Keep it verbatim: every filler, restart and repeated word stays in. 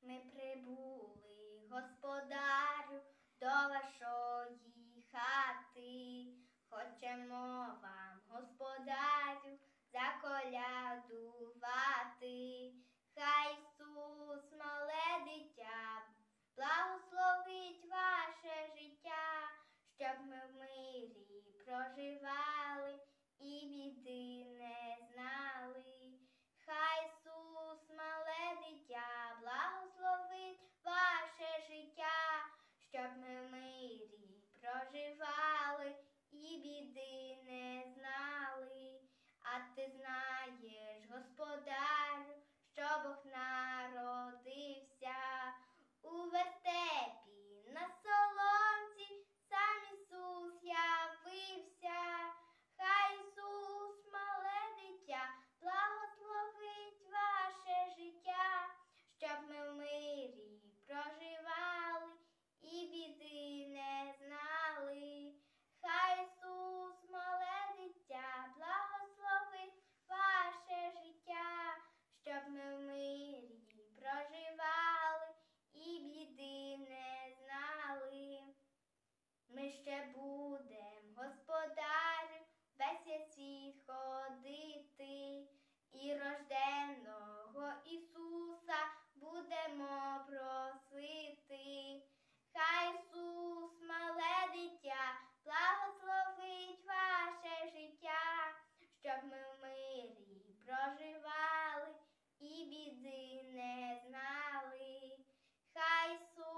Ми прибули, господарю, до вашої хати. Хочемо вам, господарю, заколядувати. Хай Ісус, мале дитя, благословить ваше життя, щоб ми в мирі проживали і біди не знали. Хай Ісус, мале дитя, благословить ваше життя, щоб ми в мирі проживали і біди не знали. А ти знаєш, господарю, що Бог народився у вертепі на соломці, сам Ісус явився. Хай Ісус, мале дитя, благословить ваше життя, щоб ми в мирі проживали і біди не знали. Хай Ісус, мале дитя, благословить ваше життя, щоб ми в мирі проживали і біди не знали. Ми ще будем, господарю, весь світ ходити, і рожденого Ісуса будемо просити. Хай Ісус, мале дитя, благословить ваше життя, щоб ми в мирі проживали і біди не знали. Хай Ісус